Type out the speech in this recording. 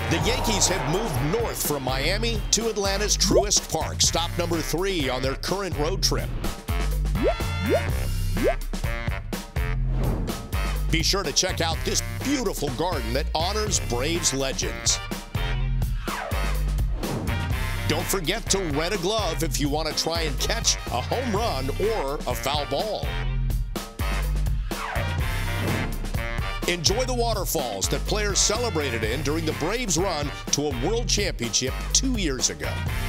The Yankees have moved north from Miami to Atlanta's Truist Park, stop number 3 on their current road trip. Be sure to check out this beautiful garden that honors Braves legends. Don't forget to rent a glove if you want to try and catch a home run or a foul ball. Enjoy the waterfalls that players celebrated in during the Braves' run to a World Championship 2 years ago.